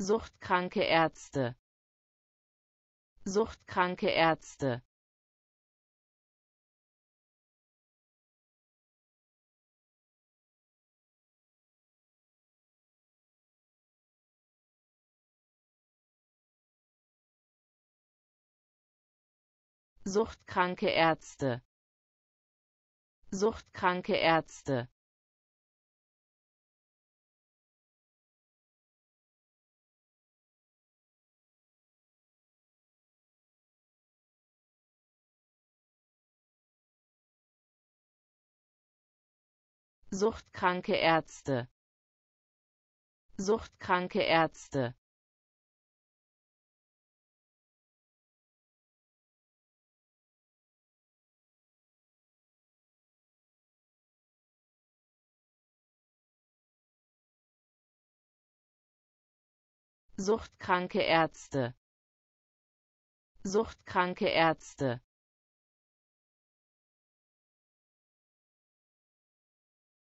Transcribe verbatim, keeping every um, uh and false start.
suchtkranke Ärzte, suchtkranke Ärzte, suchtkranke Ärzte, suchtkranke Ärzte, suchtkranke Ärzte, suchtkranke Ärzte, suchtkranke Ärzte, suchtkranke Ärzte,